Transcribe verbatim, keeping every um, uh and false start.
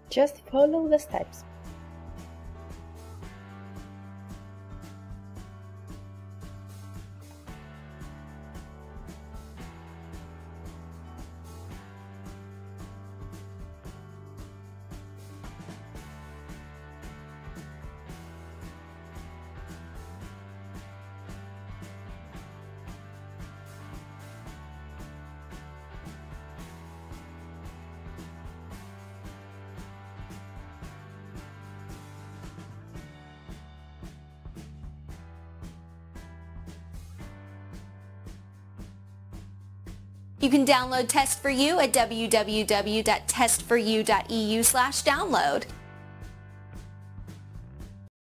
Just follow the steps. You can download Test for You at w w w dot test for you dot e u slash download.